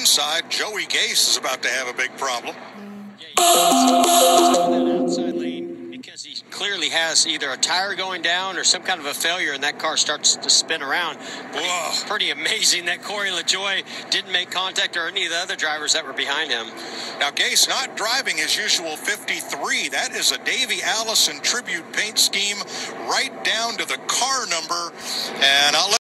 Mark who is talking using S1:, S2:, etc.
S1: outside. Joey Gase is about to have a big problem.
S2: That outside lane because he clearly has either a tire going down or some kind of a failure, and that car starts to spin around. Pretty amazing that Corey LaJoie didn't make contact, or any of the other drivers that were behind him.
S1: Now, Gase not driving his usual 53. That is a Davey Allison tribute paint scheme right down to the car number. And I'll let